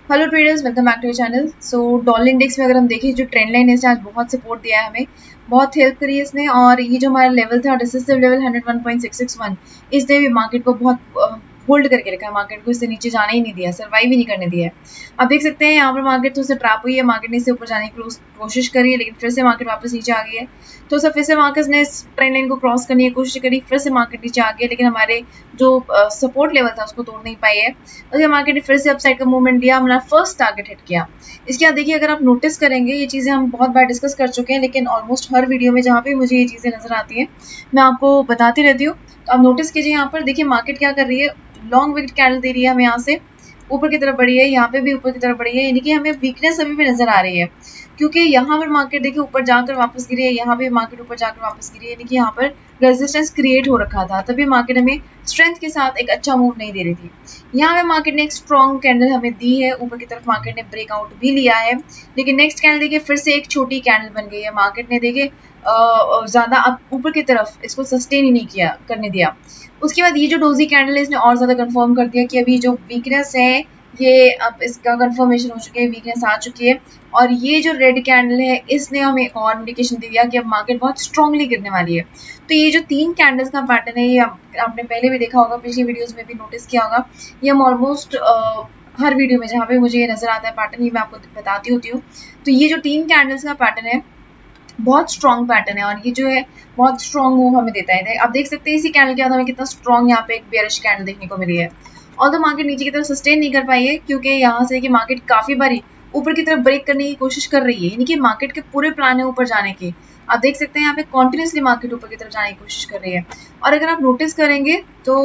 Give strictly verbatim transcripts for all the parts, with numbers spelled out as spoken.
Hello traders, welcome back to your channel. So dollar index में अगर हम देखें, जो ट्रेंड लाइन है इसने आज बहुत सपोर्ट दिया है, हमें बहुत हेल्प करी है इसने। और ये जो हमारा लेवल था decisive level one hundred one point six six one, इसने भी मार्केट को बहुत होल्ड करके रखा है, मार्केट को इससे नीचे जाने ही नहीं दिया, सर्वाइव ही नहीं करने दिया है। आप देख सकते हैं यहाँ पर मार्केट थोड़ा सा ट्रैप हुई है, मार्केट ने इससे ऊपर जाने की कोशिश करी है, लेकिन फिर से मार्केट वापस नीचे आ गई है। तो सर फिर से मार्केट ने इस ट्रेंड लाइन को क्रॉस करने की कोशिश करी, फिर से मार्केट नीचे आ गया, लेकिन हमारे जो सपोर्ट लेवल था उसको तोड़ नहीं पाई है। उसके मार्केट ने फिर से अपसाइड का मूवमेंट दिया, हमारा फर्स्ट टारगेट हिट किया। इसके बाद देखिए, अगर आप नोटिस करेंगे, ये चीज़ें हम बहुत बार डिस्कस कर चुके हैं, लेकिन ऑलमोस्ट हर वीडियो में जहाँ पे मुझे ये चीज़ें नजर आती हैं मैं आपको बताती रहती हूँ। तो आप नोटिस कीजिए, यहाँ पर देखिए मार्केट क्या कर रही है, लॉन्ग विकेट कैंडल दे रही है हमें, यहाँ से ऊपर की तरफ बढ़ी है, यहाँ पे भी ऊपर की तरफ बढ़ी है, यानी कि हमें वीकनेस अभी भी नजर आ रही है। क्योंकि यहाँ पर मार्केट देखिए ऊपर जाकर वापस गिरी है, यहाँ पे मार्केट ऊपर जाकर वापस गिरी है, यानी कि यहाँ पर रेजिस्टेंस क्रिएट हो रखा था, तभी मार्केट हमें स्ट्रेंथ के साथ एक अच्छा मूव नहीं दे रही थी। यहाँ पे मार्केट ने एक स्ट्रॉन्ग कैंडल हमें दी है, ऊपर की तरफ मार्केट ने ब्रेकआउट भी लिया है, लेकिन नेक्स्ट कैंडल देखिए फिर से एक छोटी कैंडल बन गई है। मार्केट ने देखिए ज्यादा ऊपर की तरफ इसको सस्टेन ही नहीं किया करने दिया। उसके बाद ये जो डोजी कैंडल है, इसने और ज्यादा कंफर्म कर दिया कि अभी जो वीकनेस है ये अब इसका कंफर्मेशन हो चुकी है, वीकनेस आ चुकी है। और ये जो रेड कैंडल है, इसने हमें एक और इंडिकेशन दे दिया कि अब मार्केट बहुत स्ट्रांगली गिरने वाली है। तो ये जो तीन कैंडल्स का पैटर्न है, ये आपने पहले भी देखा होगा, पिछली वीडियोस में भी नोटिस किया होगा। ये हम ऑलमोस्ट हर वीडियो में जहाँ पे मुझे ये नजर आता है पैटर्न, ये मैं आपको बताती होती हूँ। तो ये जो तीन कैंडल्स का पैटर्न है, बहुत स्ट्रॉन्ग पैटर्न है, और ये जो है बहुत स्ट्रॉन्ग मूव हमें देता है। आप देख सकते हैं इसी कैंडल के बाद हमें कितना स्ट्रॉन्ग यहाँ पे एक बेयरिश कैंडल देखने को मिली है। और तो मार्केट नीचे की तरफ सस्टेन नहीं कर पाई है, क्योंकि यहाँ से कि मार्केट काफी बारी ऊपर की तरफ ब्रेक करने की कोशिश कर रही है, यानी कि मार्केट के पूरे प्लान है ऊपर जाने के। आप देख सकते हैं यहाँ पे कॉन्टिन्यूसली मार्केट ऊपर की तरफ जाने की कोशिश कर रही है। और अगर आप नोटिस करेंगे तो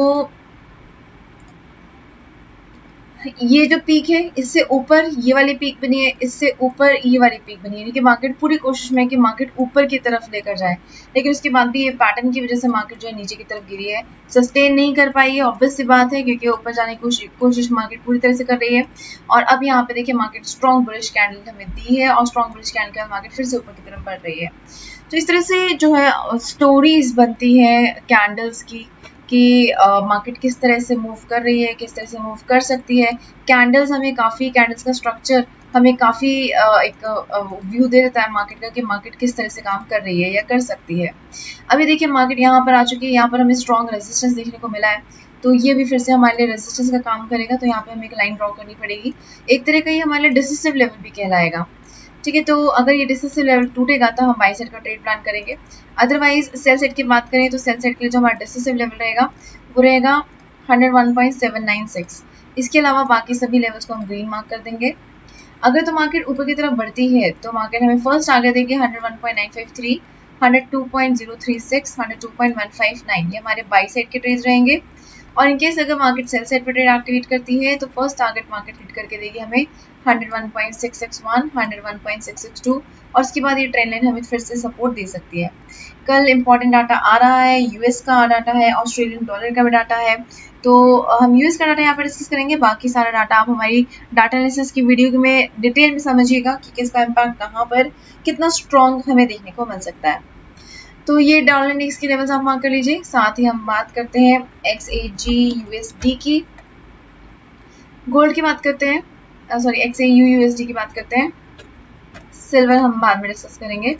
ये जो पीक है, इससे ऊपर ये वाली पीक बनी है, इससे ऊपर ये वाली पीक बनी है, यानी कि मार्केट पूरी कोशिश में है कि मार्केट ऊपर की तरफ लेकर जाए, लेकिन उसके बाद भी ये पैटर्न की वजह से मार्केट जो है नीचे की तरफ गिरी है, सस्टेन नहीं कर पाई है। ऑब्वियस सी बात है, क्योंकि ऊपर जाने की कोशिश मार्केट पूरी तरह से कर रही है। और अब यहाँ पे देखिए मार्केट स्ट्रॉन्ग बुलिश कैंडल हमें दी है, और स्ट्रॉन्ग बुलिश कैंडल के बाद मार्केट फिर से ऊपर की तरफ बढ़ रही है। तो इस तरह से जो है स्टोरीज बनती है कैंडल्स की, कि मार्केट uh, किस तरह से मूव कर रही है, किस तरह से मूव कर सकती है। कैंडल्स हमें काफ़ी, कैंडल्स का स्ट्रक्चर हमें काफ़ी uh, एक व्यू uh, दे देता है मार्केट का, कि मार्केट किस तरह से काम कर रही है या कर सकती है। अभी देखिए मार्केट यहाँ पर आ चुकी है, यहाँ पर हमें स्ट्रॉन्ग रेजिस्टेंस देखने को मिला है, तो ये भी फिर से हमारे लिए रेजिस्टेंस का काम करेगा। तो यहाँ पे हमें एक लाइन ड्रॉ करनी पड़ेगी, एक तरह का ये हमारे लिए डिसिसिव लेवल भी कहलाएगा। ठीक है, तो अगर ये डिसिसिव लेवल टूटेगा तो हम बाई साइड का ट्रेड प्लान करेंगे। अदरवाइज सेल साइड की बात करें तो सेल साइड के लिए जो हमारा डिसिसिव लेवल रहेगा वो रहेगा one hundred one point seven nine six. इसके अलावा बाकी सभी लेवल्स को हम ग्रीन मार्क कर देंगे। अगर तो मार्केट ऊपर की तरफ बढ़ती है तो मार्केट हमें फर्स्ट टारगेट देगी one hundred one point nine five three, one hundred two point zero three six, one hundred two point one five nine, ये हमारे बाई साइड के ट्रेड्स रहेंगे। और इनकेस अगर मार्केट सेल साइड पर trade activate करती है तो फर्स्ट टारगेट मार्केट हिट करके देगी हमें one hundred one point six six one, one hundred one point six six two, और उसके बाद ये ट्रेंड लाइन हमें फिर से सपोर्ट दे सकती है। कल इंपॉर्टेंट डाटा आ रहा है, यूएस का डाटा है, ऑस्ट्रेलियन डॉलर का भी डाटा है, तो हम यूएस का डाटा यहाँ पर डिस्कस करेंगे। बाकी सारा डाटा आप हमारी डाटा एनालिसिस की वीडियो में डिटेल में समझिएगा कि किसका इम्पैक्ट कहाँ पर कितना स्ट्रॉन्ग हमें देखने को मिल सकता है। तो ये डॉलर इंडेक्स की लेवल्स आप मार्क कर लीजिए। साथ ही हम बात करते हैं X A G U S D की, गोल्ड की बात करते हैं, sorry X A U U S D की बात करते हैं, सिल्वर हम बाद में डिस्कस करेंगे।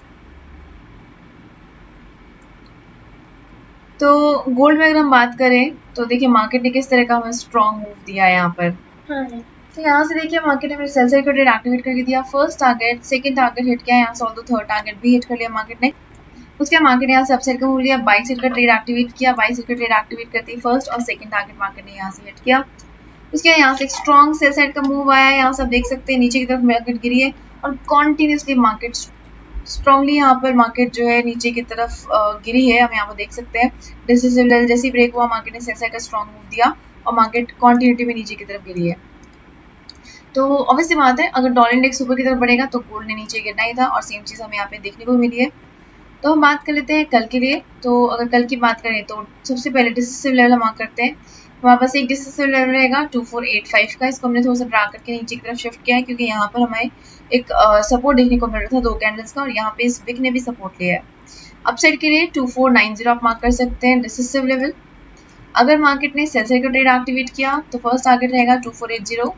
तो गोल्ड में अगर हम बात करें तो देखिए मार्केट ने किस तरह का हमें स्ट्रॉन्ग मूव दिया है यहाँ पर। तो यहाँ से देखिए मार्केट ने सेल साइड का ट्रेड एक्टिवेट करके दिया, first target, second target hit किया, यहाँ से ऑल्दो थर्ड टारगेट भी हिट कर लिया मार्केट ने। उसके मार्केट ने यहाँ से अपसाइड का मूव लिया, बाई साइड का ट्रेड एक्टिवेट किया, बाई साइड का ट्रेड एक्टिवेट करते ही फर्स्ट और सेकंड टारगेट मार्केट ने यहाँ से हिट किया। उसके बाद यहाँ से एक स्ट्रॉन्ग सेल साइड का मूव आया है, यहाँ से आप देख सकते हैं नीचे की तरफ मार्केट गिरी है, और कॉन्टिन्यूसली मार्केट स्ट्रॉन्गली यहाँ पर मार्केट जो है नीचे की तरफ गिरी है, हम यहाँ पर देख सकते हैं। डिसिसिव लेवल जैसे ही ब्रेक हुआ मार्केट ने सेल साइड का स्ट्रॉन्ग मूव दिया, और मार्केट कॉन्टिन्यूटी में नीचे की तरफ गिरी है। तो ऑब्वियसली बात है, अगर डॉलर इंडेक्स ऊपर की तरफ बढ़ेगा तो गोल्ड ने नीचे गिरना ही था, और सेम चीज़ हमें यहाँ पे देखने को मिली है। तो हम बात कर लेते हैं कल के लिए। तो अगर कल की बात करें तो सबसे पहले डिसिसिव लेवल हम मार्क करते हैं। हमारे पास एक डिसिसिव लेवल रहेगा टू फोर एट फाइव का, इसको हमने थोड़ा सा ड्रा करके नीचे की तरफ शिफ्ट किया है, क्योंकि यहाँ पर हमें एक सपोर्ट देखने को मिल रहा था दो कैंडल्स का, और यहाँ पे इस विक ने भी सपोर्ट लिया है। अपसाइड के लिए टू फोर नाइन ज़ीरो आप मार्क कर सकते हैं डिसिसिव लेवल। अगर मार्केट ने सेल साइड का ट्रेड एक्टिवेट किया तो फर्स्ट टारगेट रहेगा two four eight zero,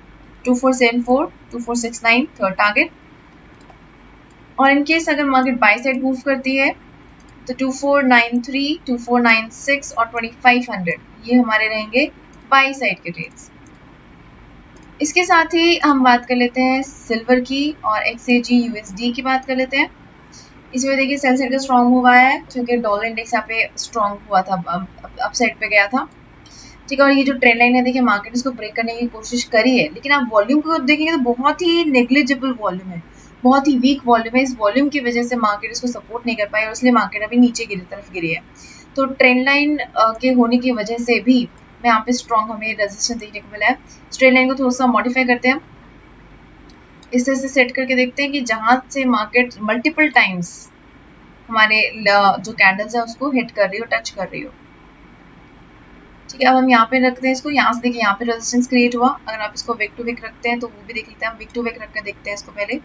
two four seven four, two four six nine third target. और इन केस अगर मार्केट बाय साइड मूव करती है तो two four nine three, two four nine six और twenty five hundred ये हमारे रहेंगे by side के ट्रेड्स। इसके साथ ही हम बात कर लेते हैं सिल्वर की और एक्सएजी यूएसडी की बात कर लेते हैं। इसमें देखिए सेल साइड का स्ट्रॉन्ग हुआ है क्योंकि डॉलर इंडेक्स यहाँ पे स्ट्रॉन्ग हुआ था, अप साइड पे गया था, ठीक है। और ये जो ट्रेंड लाइन है देखिए मार्केट इसको ब्रेक करने की कोशिश करी है, लेकिन आप वॉल्यूम को देखेंगे तो बहुत ही नेग्लिजिबल वॉल्यूम है, बहुत ही वीक वॉल्यूम है। इस वॉल्यूम की वजह से मार्केट इसको सपोर्ट नहीं कर पाई और इसलिए मार्केट अभी नीचे की तरफ गिरी है। तो ट्रेंड लाइन के होने की वजह से भी मैं यहाँ पे स्ट्रॉन्ग हमें रेजिस्टेंस देखने को मिला है। ट्रेंड लाइन को थोड़ा सा मॉडिफाई करते हैं, इस तरह से सेट करके देखते हैं कि जहाँ से मार्केट मल्टीपल टाइम्स हमारे जो कैंडल्स है उसको हिट कर रही हो, टच कर रही हो, ठीक है। अब हम यहाँ पे रखते हैं इसको, यहाँ से देखिए यहाँ पे रेजिस्टेंस क्रिएट हुआ। अगर आप इसको विक टू विक रखते हैं तो वो भी देख लेते हैं, हम विक टू विक रख कर देखते हैं इसको। पहले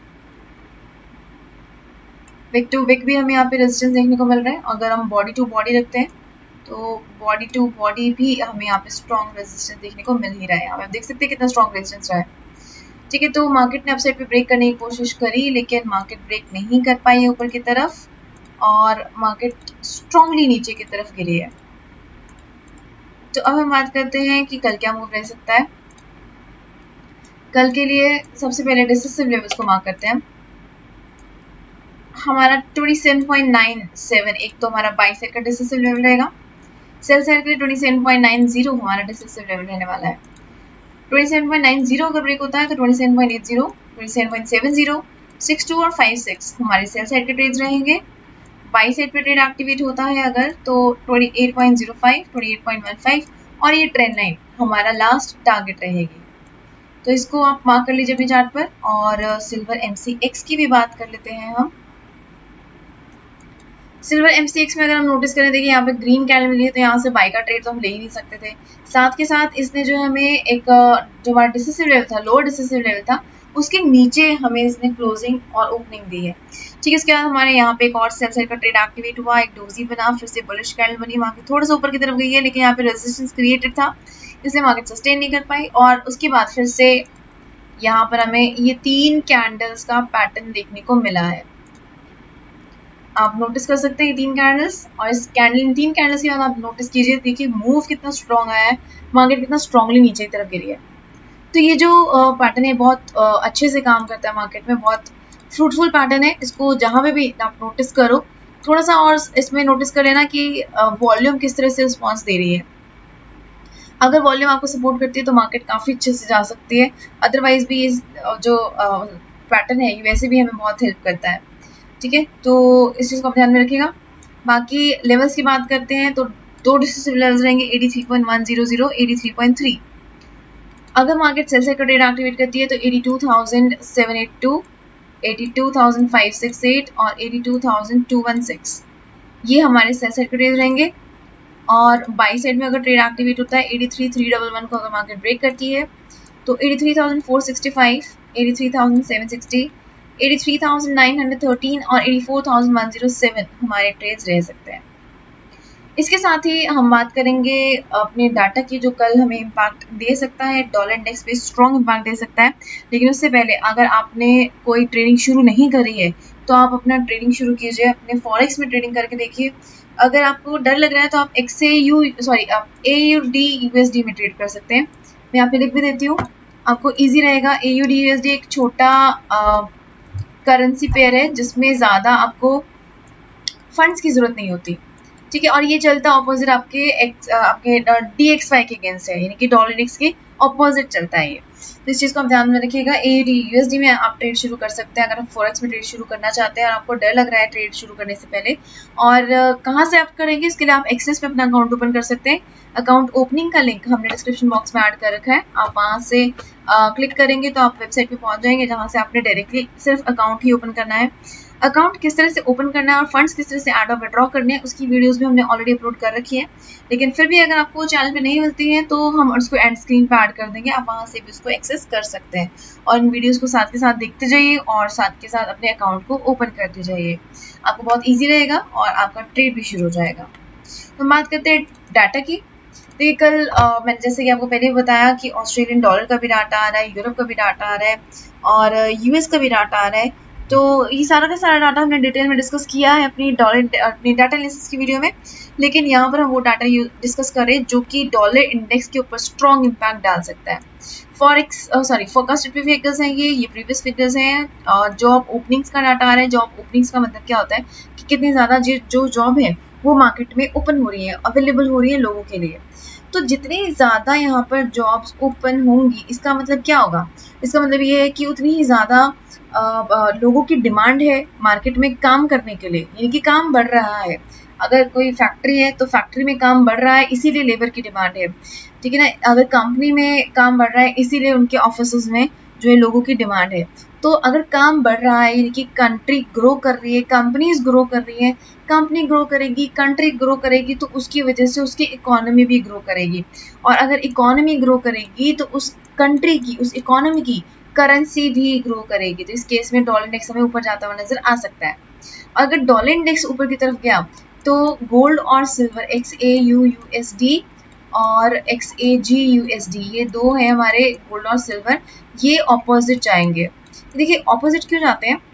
विक टू विक भी हमें यहाँ पे रेजिस्टेंस देखने को मिल रहा है। अगर हम बॉडी टू बॉडी रखते हैं तो बॉडी टू बॉडी भी हमें यहाँ पे स्ट्रॉन्ग रेजिस्टेंस देखने को मिल ही रहा है। आप देख सकते हैं कितना स्ट्रॉन्ग रेजिस्टेंस रहा है, ठीक है। तो मार्केट ने अपसाइड पे ब्रेक करने की कोशिश करी, लेकिन मार्केट ब्रेक नहीं कर पाई है ऊपर की तरफ और मार्केट स्ट्रॉन्गली नीचे की तरफ गिरी है। तो अब हम बात करते हैं कि कल क्या मूव रह सकता है। कल के लिए सबसे पहले डिसिसिव लेवल्स को मार्क करते हैं। हमारा twenty seven point nine seven एक तो हमारा बाई साइड का डिसिसिव लेवल रहेगा। सेल साइड के लिए twenty seven point nine zero हमारा डिसिसिव लेवल रहने वाला है। Twenty seven point nine zero अगर ब्रेक होता है तो twenty seven point eight zero, twenty seven point seven zero, six two और फाइव सिक्स हमारे सेल साइड के ट्रेड्स रहेंगे। बाई साइड पे ट्रेड एक्टिवेट होता है अगर तो twenty eight point zero five, twenty eight point one five और ये ट्रेंड लाइन हमारा लास्ट टारगेट रहेगी। तो इसको आप मार्क कर लीजिए अपनी चार्ट पर। और सिल्वर एमसीएक्स की भी बात कर लेते हैं हम। सिल्वर एमसीएक्स में अगर हम नोटिस करें, देखिए यहाँ पे ग्रीन कैंडल मिली है तो यहाँ से बाई का ट्रेड तो हम ले ही नहीं सकते थे। साथ के साथ इसने जो हमें एक जो हमारा डिसिसिव लेवल था, लोअर डिसिसिव लेवल था, उसके नीचे हमें इसने क्लोजिंग और ओपनिंग दी है, ठीक है। इसके बाद हमारे यहाँ पे एक और सेल साइड का ट्रेड एक्टिवेट हुआ, एक डोजी बना, फिर से बुलिश कैंडल बनी, मार्केट थोड़ा सा ऊपर की तरफ गई है, लेकिन यहाँ पे रेजिस्टेंस क्रिएटेड था इसलिए मार्केट सस्टेन नहीं कर पाई। और उसके बाद फिर से यहाँ पर हमें ये तीन कैंडल्स का पैटर्न देखने को मिला है। आप नोटिस कर सकते हैं ये तीन कैंडल्स, और इस कैंडल इन तीन कैंडल्स के बाद आप नोटिस कीजिए, देखिए मूव कितना स्ट्रॉन्ग आया है, मार्केट कितना स्ट्रॉन्गली नीचे की तरफ गिरी है। तो ये जो पैटर्न है बहुत अच्छे से काम करता है मार्केट में, बहुत फ्रूटफुल पैटर्न है। इसको जहाँ पे भी आप नोटिस करो, थोड़ा सा और इसमें नोटिस कर लेना कि वॉल्यूम किस तरह से रिस्पॉन्स दे रही है। अगर वॉल्यूम आपको सपोर्ट करती है तो मार्केट काफ़ी अच्छे से जा सकती है, अदरवाइज भी इस जो पैटर्न है ये वैसे भी हमें बहुत हेल्प करता है, ठीक है। तो इस चीज़ को आप ध्यान में रखिएगा। बाकी लेवल्स की बात करते हैं तो दो डिसिसिव लेवल्स रहेंगे, eighty three point one zero zero, eighty three point three. अगर मार्केट सेल साइड का ट्रेड एक्टिवेट करती है तो eighty two thousand seven eighty two, eighty two thousand five sixty eight और eighty two thousand two hundred sixteen ये हमारे sell side के trade रहेंगे। और बाई साइड में अगर ट्रेड एक्टिवेट होता है eighty three three one one को अगर मार्केट ब्रेक करती है तो eighty three thousand four sixty five, eighty three thousand seven sixty, eighty three thousand nine hundred thirteen और eighty four thousand one zero seven हमारे trades रह सकते हैं। इसके साथ ही हम बात करेंगे अपने डाटा की, जो कल हमें इम्पैक्ट दे सकता है, डॉलर इंडेक्स पे स्ट्रॉन्ग इम्पैक्ट दे सकता है। लेकिन उससे पहले अगर आपने कोई ट्रेडिंग शुरू नहीं करी है तो आप अपना ट्रेडिंग शुरू कीजिए, अपने फॉरेक्स में ट्रेडिंग करके देखिए। अगर आपको डर लग रहा है तो आप एक्स ए यू सॉरी आप ए यू डी यूएसडी में ट्रेड कर सकते हैं। मैं यहाँ पे लिख भी देती हूँ, आपको ईजी रहेगा। ए यू डी यूएसडी एक छोटा करेंसी पेयर है जिसमें ज़्यादा आपको फंड्स की ज़रूरत नहीं होती, ठीक है। और ये चलता ऑपोजिट आपके एक्स आपके डी एक्स वाई के अगेंस्ट है, यानी कि डॉलर इंडेक्स के ऑपोजिट चलता है ये। तो इस चीज़ को आप ध्यान में रखिएगा। ए यू डी यूएसडी में आप ट्रेड शुरू कर सकते हैं अगर आप फॉरेक्स में ट्रेड शुरू करना चाहते हैं और आपको डर लग रहा है ट्रेड शुरू करने से पहले। और कहाँ से आप करेंगे, इसके लिए आप एक्सेस पे अपना अकाउंट ओपन कर सकते हैं। अकाउंट ओपनिंग का लिंक हमने डिस्क्रिप्शन बॉक्स में ऐड कर रखा है, आप वहाँ से क्लिक करेंगे तो आप वेबसाइट पे पहुँच जाएंगे जहाँ से आपने डायरेक्टली सिर्फ अकाउंट ही ओपन करना है। अकाउंट किस तरह से ओपन करना है और फंड्स किस तरह से ऐड और विड्रॉ करने हैं उसकी वीडियोस भी हमने ऑलरेडी अपलोड कर रखी है। लेकिन फिर भी अगर आपको चैनल पे नहीं मिलती है तो हम उसको एंड स्क्रीन पे ऐड कर देंगे, आप वहाँ से भी उसको एक्सेस कर सकते हैं। और इन वीडियोस को साथ के साथ देखते जाइए और साथ के साथ अपने अकाउंट को ओपन करते जाइए, आपको बहुत ईजी रहेगा और आपका ट्रेड भी शुरू हो जाएगा। तो बात करते हैं डाटा की। तो ये कल uh, मैंने जैसे कि आपको पहले भी बताया कि ऑस्ट्रेलियन डॉलर का भी डाटा आ रहा है, यूरोप का भी डाटा आ रहा है और यूएस का भी डाटा आ रहा है। तो ये सारा का सारा डाटा हमने डिटेल में डिस्कस किया है अपनी डॉलर अपनी डाटा एनालिसिस की वीडियो में, लेकिन यहाँ पर हम वो डाटा डिस्कस कर रहे हैं जो कि डॉलर इंडेक्स के ऊपर स्ट्रॉन्ग इम्पैक्ट डाल सकता है। फॉरेक्स सॉरी फोरकास्टेड फिगर्स हैं ये ये प्रीवियस फिगर्स हैं। जॉब ओपनिंग्स का डाटा आ रहा है। जॉब ओपनिंग्स का मतलब क्या होता है कि कितनी ज़्यादा जो जॉब है वो मार्केट में ओपन हो रही है, अवेलेबल हो रही है लोगों के लिए। तो जितनी ज़्यादा यहाँ पर जॉब्स ओपन होंगी इसका मतलब क्या होगा, इसका मतलब ये है कि उतनी ही ज़्यादा लोगों की डिमांड है मार्केट में काम करने के लिए, यानी कि काम बढ़ रहा है। अगर कोई फैक्ट्री है तो फैक्ट्री में काम बढ़ रहा है, इसीलिए लेबर की डिमांड है, ठीक है ना। अगर कंपनी में काम बढ़ रहा है इसीलिए उनके ऑफिस में जो है लोगों की डिमांड है। तो अगर काम बढ़ रहा है यानी कि कंट्री ग्रो कर रही है, कंपनीज ग्रो कर रही है, कंपनी ग्रो करेगी, कंट्री ग्रो करेगी, तो उसकी वजह से उसकी इकोनॉमी भी ग्रो करेगी। और अगर इकोनॉमी ग्रो करेगी तो उस कंट्री की, उस इकोनॉमी की करेंसी भी ग्रो करेगी। तो इस केस में डॉलर इंडेक्स हमें ऊपर जाता हुआ नजर आ सकता है। अगर डॉलर इंडेक्स ऊपर की तरफ गया तो गोल्ड और silver X A U U S D और X A G U S D, ये दो है हमारे गोल्ड और सिल्वर, ये ऑपोजिट जाएंगे। देखिए ऑपोजिट क्यों जाते हैं,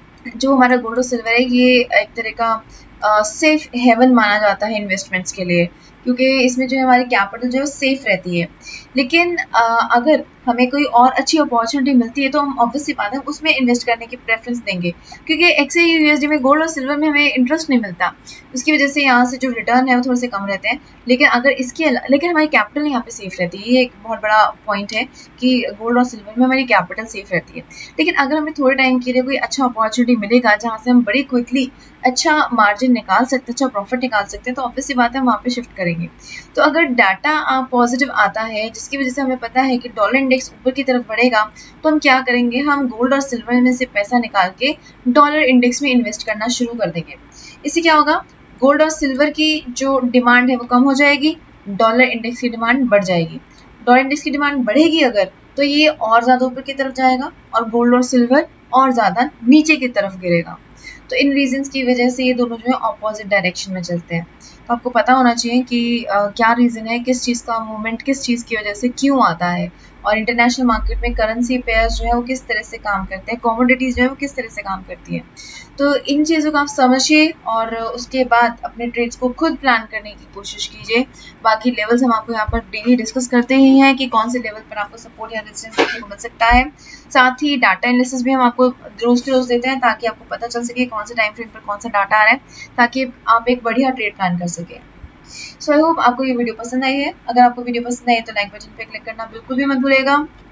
जो हमारा गोल्ड और सिल्वर है ये एक तरह का सेफ हेवन माना जाता है इन्वेस्टमेंट्स के लिए, क्योंकि इसमें जो है हमारी कैपिटल जो है सेफ रहती है। लेकिन आ, अगर हमें कोई और अच्छी अपॉर्चुनिटी मिलती है तो हम ऑब्वियसली बात है उसमें इन्वेस्ट करने की प्रेफरेंस देंगे, क्योंकि एक्स यूएसडी में गोल्ड और सिल्वर में हमें इंटरेस्ट नहीं मिलता, उसकी वजह से यहाँ से जो रिटर्न है वो थोड़े से कम रहते हैं। लेकिन अगर इसके लेकिन हमारी कैपिटल यहाँ पे सेफ रहती है, ये एक बहुत बड़ा पॉइंट है कि गोल्ड और सिल्वर में हमारी कैपिटल सेफ रहती है। लेकिन अगर हमें थोड़े टाइम के लिए कोई अच्छा अपॉर्चुनिटी मिलेगा जहाँ से हम बड़ी क्विकली अच्छा मार्जिन निकाल सकते हैं, अच्छा प्रॉफिट निकाल सकते हैं, तो ऑब्वियसली बात है हम वहाँ पे शिफ्ट करेंगे। तो अगर डाटा पॉजिटिव आता है जिसकी वजह से हमें पता है कि डॉलर इंडेक्स ऊपर की तरफ बढ़ेगा, तो हम क्या करेंगे, हम गोल्ड और सिल्वर में से पैसा निकाल के डॉलर इंडेक्स में इन्वेस्ट करना शुरू कर देंगे। इससे क्या होगा, गोल्ड और सिल्वर की जो डिमांड है वो कम हो जाएगी, डॉलर इंडेक्स की डिमांड बढ़ जाएगी। डॉलर इंडेक्स की डिमांड बढ़ेगी अगर, तो ये और ज़्यादा ऊपर की तरफ जाएगा और गोल्ड और सिल्वर और ज़्यादा नीचे की तरफ गिरेगा। तो इन रीजंस की वजह से ये दोनों जो है ऑपोजिट डायरेक्शन में चलते हैं। तो आपको पता होना चाहिए कि आ, क्या रीज़न है, किस चीज़ का मूवमेंट किस चीज़ की वजह से क्यों आता है, और इंटरनेशनल मार्केट में करेंसी पेयर्स जो है वो किस तरह से काम करते हैं, कमोडिटीज़ जो है वो किस तरह से काम करती है। तो इन चीज़ों को आप समझिए और उसके बाद अपने ट्रेड्स को खुद प्लान करने की कोशिश कीजिए। बाकी लेवल्स हम आपको यहाँ पर डेली डिस्कस करते ही हैं कि कौन से लेवल पर आपको सपोर्ट या रेजिस्टेंस देखने को मिल सकता है। साथ ही डाटा एनालिसिस भी हम आपको रोज के रोज देते हैं ताकि आपको पता चल सके कौन से टाइम फ्रेम पर कौन सा डाटा आ रहा है, ताकि आप एक बढ़िया ट्रेड प्लान कर सके। सो आई होप आपको ये वीडियो पसंद आई है। अगर आपको वीडियो पसंद आई तो लाइक बटन पे क्लिक करना बिल्कुल भी मत भूलिएगा।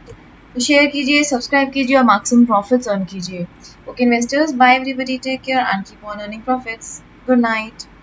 तो शेयर कीजिए, सब्सक्राइब कीजिए और मैक्सिमम प्रॉफिट्स अर्न कीजिए। Okay investors, bye everybody, take care and keep on earning profits. Good night.